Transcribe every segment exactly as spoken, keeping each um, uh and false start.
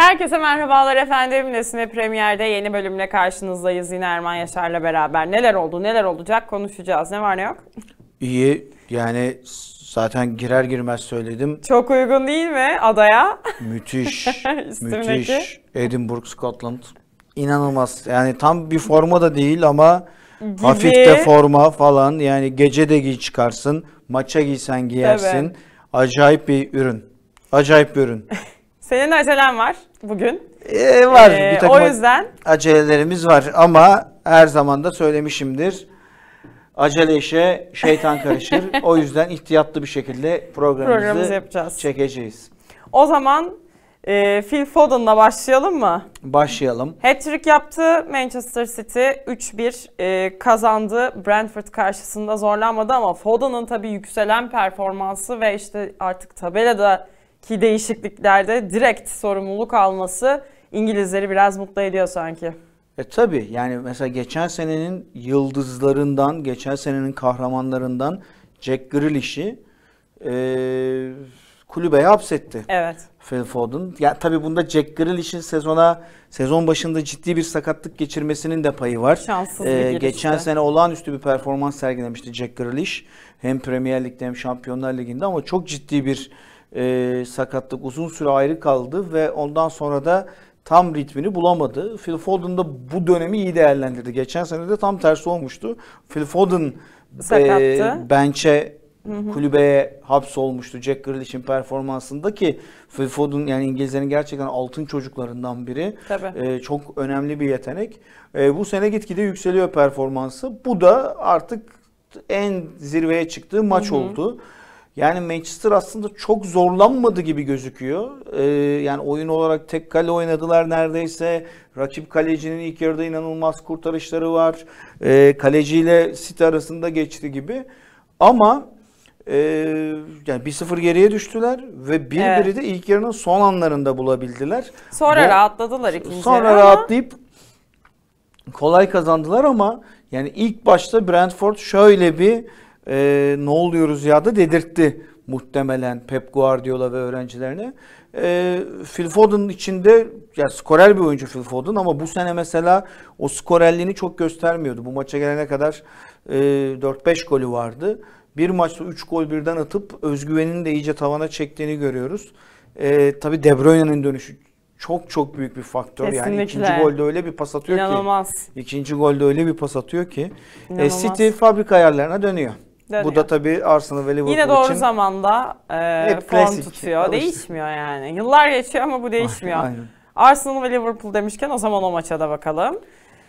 Herkese merhabalar efendim. Nesne Premier'de yeni bölümle karşınızdayız. Yine Erman Yaşar'la beraber neler oldu, neler olacak konuşacağız. Ne var ne yok? İyi. Yani zaten girer girmez söyledim. Çok uygun değil mi adaya? Müthiş. Müthiş. Edinburgh, Scotland. İnanılmaz. Yani tam bir forma da değil ama gibi. Hafif de forma falan. Yani gece de giy çıkarsın. Maça giysen giyersin. Evet. Acayip bir ürün. Acayip bir ürün. Senin acelen var bugün. Ee, var. Ee, bir takım o yüzden acelelerimiz var ama her zaman da söylemişimdir. Acele işe şeytan karışır. O yüzden ihtiyatlı bir şekilde programımızı, programımızı yapacağız. Çekeceğiz. O zaman e, Phil Foden'la başlayalım mı? Başlayalım. Hat-trick yaptı. Manchester City üç bir e, kazandı. Brentford karşısında zorlanmadı ama Foden'ın tabii yükselen performansı ve işte artık tabeladaki değişikliklerde direkt sorumluluk alması İngilizleri biraz mutlu ediyor sanki. E tabii yani mesela geçen senenin yıldızlarından, geçen senenin kahramanlarından Jack Grealish'i e, kulübeye hapsetti. Evet. Phil Foden. Ya tabii bunda Jack Grealish'in sezona sezon başında ciddi bir sakatlık geçirmesinin de payı var. Şanssız bir ee, girişti. Geçen sene olağanüstü bir performans sergilemişti Jack Grealish. Hem Premier Lig'de hem Şampiyonlar Ligi'nde ama çok ciddi bir e, sakatlık. Uzun süre ayrı kaldı ve ondan sonra da tam ritmini bulamadı. Phil Foden da bu dönemi iyi değerlendirdi. Geçen sene de tam tersi olmuştu. Phil Foden e, bench'e kulübeye hapsolmuştu Jack Grealish'in performansında ki Phil Foden yani İngilizlerin gerçekten altın çocuklarından biri. Ee, çok önemli bir yetenek. Ee, bu sene gitgide yükseliyor performansı. Bu da artık en zirveye çıktığı maç hı hı. oldu. Yani Manchester aslında çok zorlanmadı gibi gözüküyor. Ee, yani oyun olarak tek kale oynadılar neredeyse. Rakip kalecinin ilk yarıda inanılmaz kurtarışları var. Ee, kaleciyle City arasında geçti gibi. Ama Ee, yani bir sıfır geriye düştüler ve bir evet. biri de ilk yarının son anlarında bulabildiler. Sonra Bu, rahatladılar ikinci Sonra ama... rahatlayıp kolay kazandılar ama yani ilk başta Brentford şöyle bir e, ne oluyoruz ya da dedirtti muhtemelen Pep Guardiola ve öğrencilerine. E, Phil Foden içinde ya skorer bir oyuncu Phil Foden ama bu sene mesela o skorerliğini çok göstermiyordu. Bu maça gelene kadar e, dört beş golü vardı. Bir maçta üç gol birden atıp özgüvenini de iyice tavana çektiğini görüyoruz. Ee, tabii De Bruyne'nin dönüşü çok çok büyük bir faktör. Kesinlikle. Yani ikinci golde öyle bir pas atıyor İnanılmaz. ki. İkinci golde öyle bir pas atıyor ki. E, City fabrika ayarlarına dönüyor. dönüyor. Bu da tabii Arsenal ve Liverpool için. Yine doğru için zamanda e, form klasik, tutuyor. Alıştı. Değişmiyor yani. Yıllar geçiyor ama bu değişmiyor. Aynen. Arsenal ve Liverpool demişken o zaman o maça da bakalım.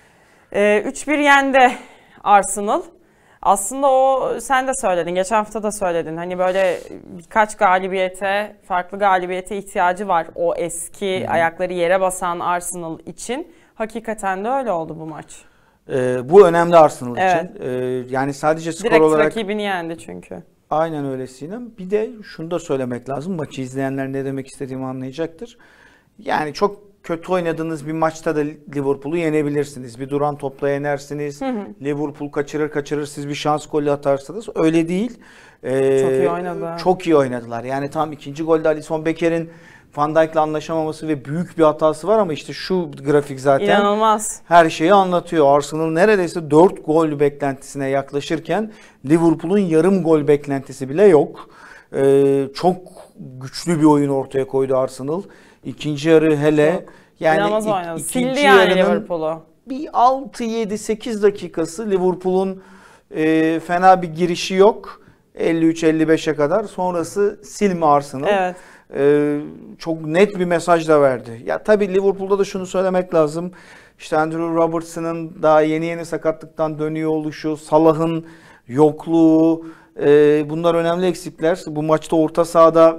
E, üç bir yendi Arsenal. Aslında o sen de söyledin, geçen hafta da söyledin. Hani böyle birkaç galibiyete, farklı galibiyete ihtiyacı var o eski Hı-hı. ayakları yere basan Arsenal için. Hakikaten de öyle oldu bu maç. Ee, bu önemli Arsenal evet. için. Ee, yani sadece skor Direkt olarak... Direkt rakibini yendi çünkü. Aynen öyle Sinem. Bir de şunu da söylemek lazım. Maçı izleyenler ne demek istediğimi anlayacaktır. Yani çok kötü oynadığınız bir maçta da Liverpool'u yenebilirsiniz. Bir duran topla yenersiniz. Hı hı. Liverpool kaçırır kaçırır siz bir şans golü atarsanız. Öyle değil. Ee, çok iyi oynadı. Çok iyi oynadılar. Yani tam ikinci golde Alisson Becker'in Van Dijk'la anlaşamaması ve büyük bir hatası var ama işte şu grafik zaten İnanılmaz. Her şeyi anlatıyor. Arsenal neredeyse dört gol beklentisine yaklaşırken Liverpool'un yarım gol beklentisi bile yok. Ee, çok güçlü bir oyun ortaya koydu Arsenal. İkinci yarı hele çok. Yani ik, ikinci yani yarının bir altı yedi sekiz dakikası Liverpool'un e, fena bir girişi yok. elli üç elli beşe kadar. Sonrası silme Arsenal. Evet. E, çok net bir mesaj da verdi. Ya tabii Liverpool'da da şunu söylemek lazım. İşte Andrew Robertson'ın daha yeni yeni sakatlıktan dönüyor oluşu, Salah'ın yokluğu, e, bunlar önemli eksikler. Bu maçta orta sahada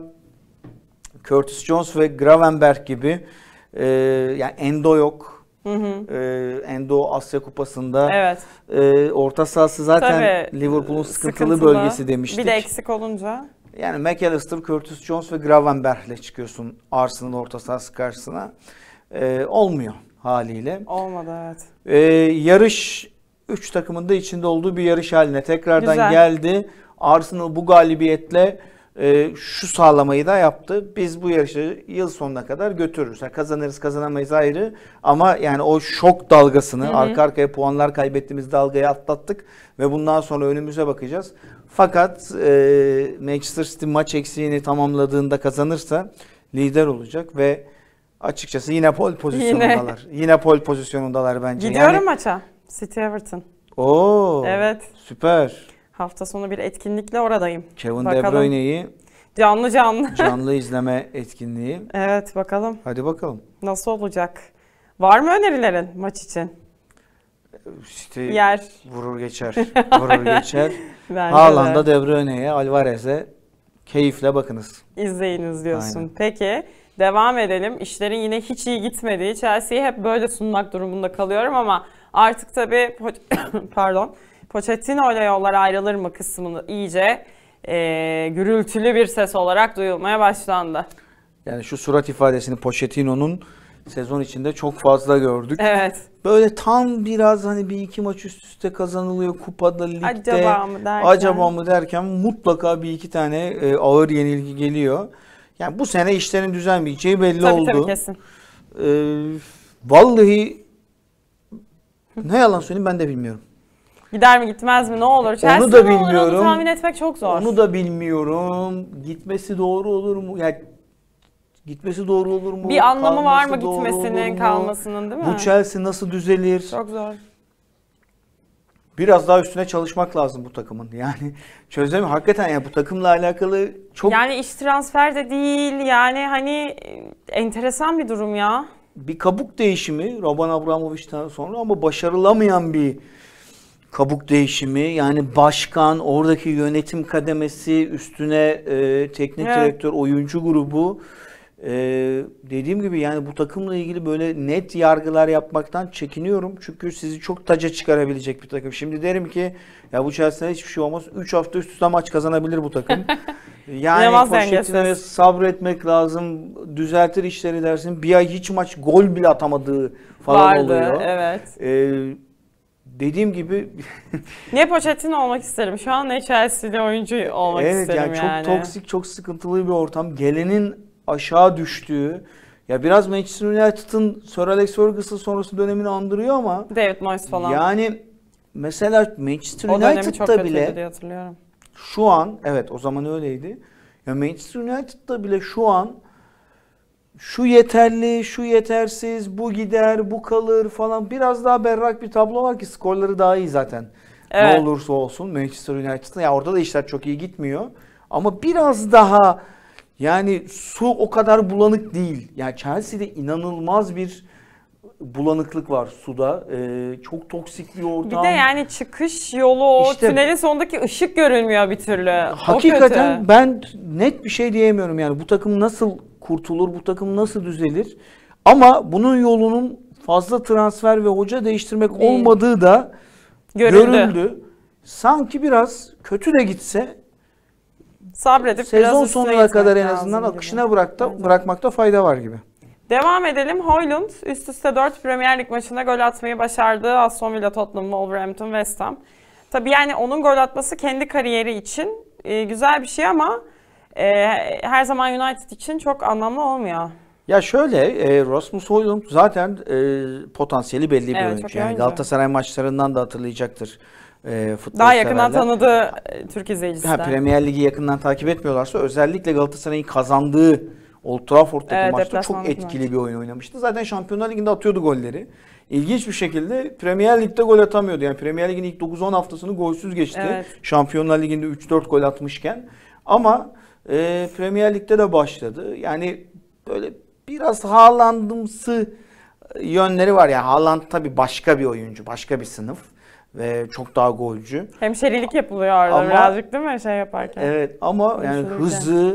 Curtis Jones ve Gravenberch gibi e, yani Endo yok. Hı hı. E, Endo Asya Kupası'nda. Evet. E, orta sahası zaten Liverpool'un sıkıntılı, sıkıntılı bölgesi demiştik. Bir de eksik olunca. Yani McAllister, Curtis Jones ve Gravenberch'le çıkıyorsun Arsenal orta sahası karşısına. E, olmuyor haliyle. Olmadı evet. E, yarış üç takımın da içinde olduğu bir yarış haline tekrardan Güzel. geldi. Arsenal bu galibiyetle e, şu sağlamayı da yaptı. Biz bu yarışı yıl sonuna kadar götürürüz. Yani kazanırız kazanamayız ayrı ama yani o şok dalgasını, hı hı. arka arkaya puanlar kaybettiğimiz dalgayı atlattık ve bundan sonra önümüze bakacağız. Fakat e, Manchester City maç eksiğini tamamladığında kazanırsa lider olacak ve açıkçası yine pole pozisyonundalar. Yine, yine pole pozisyonundalar bence. Gidiyorum yani, maça. City Everton. Oo. Evet. Süper. Hafta sonu bir etkinlikle oradayım. Kevin De Bruyne'yi canlı canlı canlı izleme etkinliği. Evet, bakalım. Hadi bakalım. Nasıl olacak? Var mı önerilerin maç için? İşte yer vurur geçer. Vurur geçer. Haaland'a, De Bruyne'ye, Alvarez'e keyifle bakınız. İzleyiniz diyorsun. Aynen. Peki devam edelim. İşlerin yine hiç iyi gitmediği, Chelsea'yi hep böyle sunmak durumunda kalıyorum ama artık tabii pardon Pochettino ile yollar ayrılır mı kısmını iyice e, gürültülü bir ses olarak duyulmaya başlandı. Yani şu surat ifadesini Pochettino'nun sezon içinde çok fazla gördük. Evet. Böyle tam biraz hani bir iki maç üst üste kazanılıyor kupada, ligde. Acaba mı derken? Acaba mı derken mutlaka bir iki tane e, ağır yenilgi geliyor. Yani bu sene işlerin düzelmeyeceği belli tabii, oldu. Tabii kesin. Ee, vallahi ne yalan söyleyeyim ben de bilmiyorum. Gider mi gitmez mi ne olur? Chelsea onu da bilmiyorum. Onu tahmin etmek çok zor. Onu da bilmiyorum. Gitmesi doğru olur mu? Yani gitmesi doğru olur mu? Bir anlamı var mı Kalması gitmesinin, kalmasının, değil mi? Bu Chelsea nasıl düzelir? Çok zor. Biraz daha üstüne çalışmak lazım bu takımın. Yani çözemiyor. Hakikaten yani bu takımla alakalı çok... Yani iş transfer de değil. Yani hani enteresan bir durum ya. Bir kabuk değişimi Roman Abramovich'ten sonra ama başarılamayan bir kabuk değişimi. Yani başkan, oradaki yönetim kademesi, üstüne e, teknik evet. direktör, oyuncu grubu. Ee, dediğim gibi yani bu takımla ilgili böyle net yargılar yapmaktan çekiniyorum. Çünkü sizi çok taca çıkarabilecek bir takım. Şimdi derim ki ya bu Chelsea'de hiçbir şey olmaz. üç hafta üst üste maç kazanabilir bu takım. Yani Pochettino'ya sabretmek lazım. Düzeltir işleri dersin. Bir ay hiç maç gol bile atamadığı falan vardı, oluyor. Evet. Ee, dediğim gibi ne Pochettino olmak isterim. Şu an ne Chelsea'de oyuncu olmak evet, isterim yani. yani. Çok toksik, çok sıkıntılı bir ortam. Gelenin aşağı düştüğü, ya biraz Manchester United'ın Sir Alex Ferguson sonrası dönemini andırıyor ama David Moyes falan. Yani mesela Manchester United'da bile diye hatırlıyorum. Şu an evet o zaman öyleydi. Ya Manchester United'da bile şu an şu yeterli, şu yetersiz, bu gider, bu kalır falan biraz daha berrak bir tablo var ki skorları daha iyi zaten. Evet. Ne olursa olsun Manchester United'da ya orada da işler çok iyi gitmiyor. Ama biraz daha yani su o kadar bulanık değil. Yani Chelsea'de inanılmaz bir bulanıklık var suda. Ee, çok toksik bir ortam. Bir de yani çıkış yolu o işte, tünelin sonundaki ışık görünmüyor bir türlü. Hakikaten ben net bir şey diyemiyorum yani bu takım nasıl kurtulur, bu takım nasıl düzelir. Ama bunun yolunun fazla transfer ve hoca değiştirmek değil. Olmadığı da görüldü. görüldü. Sanki biraz kötü de gitse sabredip sezon sonuna kadar en azından akışına bırakta, bırakmakta fayda var gibi. Devam edelim. Højlund üst üste dört Premier Lig maçında gol atmayı başardı. Aston Villa, Tottenham, Wolverhampton, West Ham. Tabii yani onun gol atması kendi kariyeri için e, güzel bir şey ama e, her zaman United için çok anlamlı olmuyor. Ya şöyle e, Rasmus Højlund zaten e, potansiyeli belli bir evet, oyuncu. Yani Galatasaray maçlarından da hatırlayacaktır. E, Daha yakından tanıdığı Türk izleyicisi. Ha, Premier Ligi yakından takip etmiyorlarsa özellikle Galatasaray'ın kazandığı Old Trafford'daki evet, maçta çok etkili maç. Bir oyun oynamıştı. Zaten Şampiyonlar Ligi'nde atıyordu golleri. İlginç bir şekilde Premier Lig'de gol atamıyordu. Yani Premier Lig'in ilk dokuz on haftasını golsüz geçti. Evet. Şampiyonlar Ligi'nde üç dört gol atmışken. Ama e, Premier Lig'de de başladı. Yani böyle biraz Haaland'ımsı yönleri var. Yani Haaland tabii başka bir oyuncu, başka bir sınıf. Ve çok daha golcü. Hemşerilik yapılıyor orada ama, birazcık değil mi şey yaparken? Evet ama yani hızı,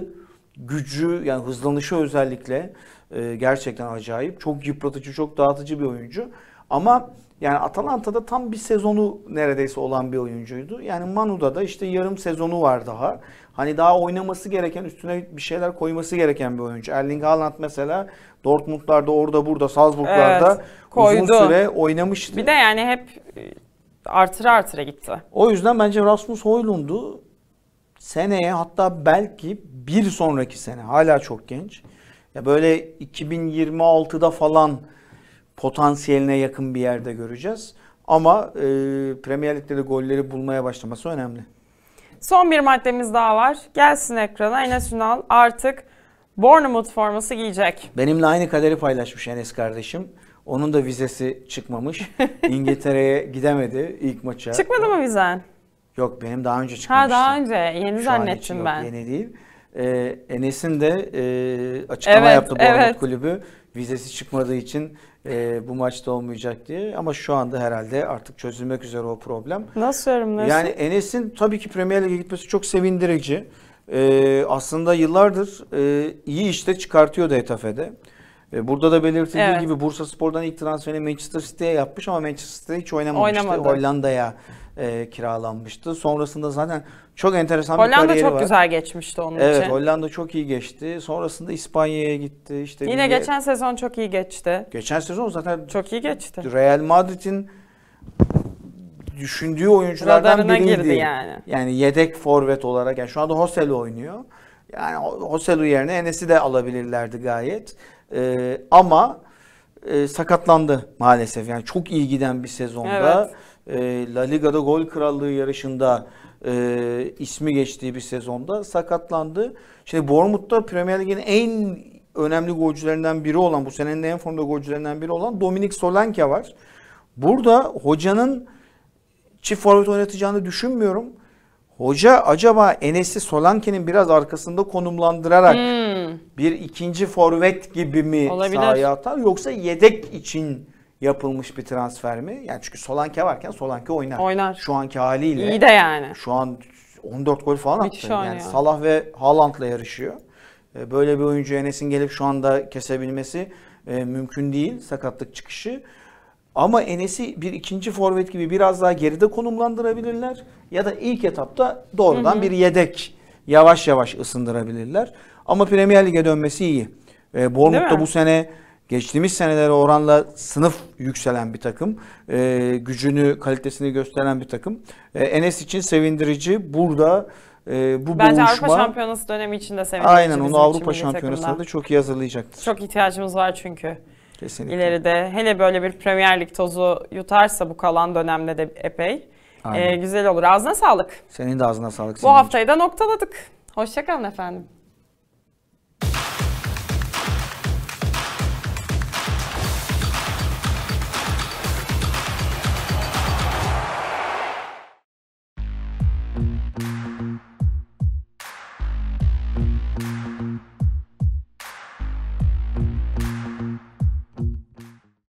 gücü yani hızlanışı özellikle e, gerçekten acayip. Çok yıpratıcı, çok dağıtıcı bir oyuncu. Ama yani Atalanta'da tam bir sezonu neredeyse olan bir oyuncuydu. Yani Manu'da da işte yarım sezonu var daha. Hani daha oynaması gereken, üstüne bir şeyler koyması gereken bir oyuncu. Erling Haaland mesela Dortmund'larda, orada burada, Salzburg'larda evet, uzun süre oynamıştı. Bir de yani hep artıra artıra gitti. O yüzden bence Rasmus Højlund'u seneye, hatta belki bir sonraki sene, hala çok genç. Ya böyle iki bin yirmi altıda falan potansiyeline yakın bir yerde göreceğiz. Ama e, Premier Lig'de de golleri bulmaya başlaması önemli. Son bir maddemiz daha var. Gelsin ekrana. Enes Ünal artık Bournemouth forması giyecek. Benimle aynı kaderi paylaşmış Enes kardeşim. Onun da vizesi çıkmamış. İngiltere'ye gidemedi ilk maça. Çıkmadı mı vizen? Yok, benim daha önce çıkmıştı. Ha, daha önce. Yeni Şu zannettim ben. Yok, yeni değil. Ee, Enes'in de e, açıklama evet, yaptı Bournemouth evet. kulübü. Vizesi çıkmadığı için e, bu maçta olmayacak diye. Ama şu anda herhalde artık çözülmek üzere o problem. Nasıl yorumluyorsun? Yani Enes'in tabii ki Premier Lig'e gitmesi çok sevindirici. Ee, aslında yıllardır e, iyi işte çıkartıyordu Hetafe'de. E, burada da belirtildiği evet. gibi Bursaspor'dan ilk transferini Manchester City'ye yapmış ama Manchester City'de hiç oynamamıştı. Oynamadı. Hollanda'ya e, kiralanmıştı. Sonrasında zaten çok enteresan Hollanda bir kariyeri var. Hollanda çok güzel geçmişti onun evet, için. Evet, Hollanda çok iyi geçti. Sonrasında İspanya'ya gitti. İşte Yine bir... geçen sezon çok iyi geçti. Geçen sezon zaten çok iyi geçti. Real Madrid'in düşündüğü oyunculardan Radarına biriydi. Girdi yani. Yani yedek forvet olarak. Yani şu anda Joselu oynuyor. Yani Joselu yerine Enes'i de alabilirlerdi gayet. Ee, ama e, sakatlandı maalesef. Yani çok iyi giden bir sezonda. Evet. E, La Liga'da gol krallığı yarışında e, ismi geçtiği bir sezonda sakatlandı. Şimdi Bournemouth'ta Premier Lig'in en önemli golcülerinden biri olan, bu senenin en formda golcülerinden biri olan Dominic Solanke var. Burada hocanın çift forvet oynatacağını düşünmüyorum. Hoca acaba Enes'i Solanke'nin biraz arkasında konumlandırarak hmm. bir ikinci forvet gibi mi Olabilir. sahaya atar, yoksa yedek için yapılmış bir transfer mi? Yani çünkü Solanke varken Solanke oynar. Oynar. Şu anki haliyle. İyi de yani. Şu an on dört gol falan Müthiş attı. Yani oynuyor. Salah ve Haaland'la yarışıyor. Böyle bir oyuncu Enes'in gelip şu anda kesebilmesi mümkün değil, sakatlık çıkışı. Ama Enes'i bir ikinci forvet gibi biraz daha geride konumlandırabilirler. Ya da ilk etapta doğrudan hı hı. bir yedek yavaş yavaş ısındırabilirler. Ama Premier Lig'e dönmesi iyi. Ee, Bournemouth'ta bu sene geçtiğimiz senelere oranla sınıf yükselen bir takım. Ee, gücünü, kalitesini gösteren bir takım. Ee, Enes için sevindirici. Burada e, bu Bence boğuşma... Avrupa Şampiyonası dönemi için de sevindirici. Aynen, onu Avrupa Şampiyonası'nda da çok iyi hazırlayacaktır. Çok ihtiyacımız var çünkü. Kesinlikle. İleride hele böyle bir Premier Lig tozu yutarsa bu kalan dönemde de epey e, güzel olur. Ağzına sağlık. Senin de ağzına sağlık. Bu haftayı da noktaladık. Hoşçakalın efendim.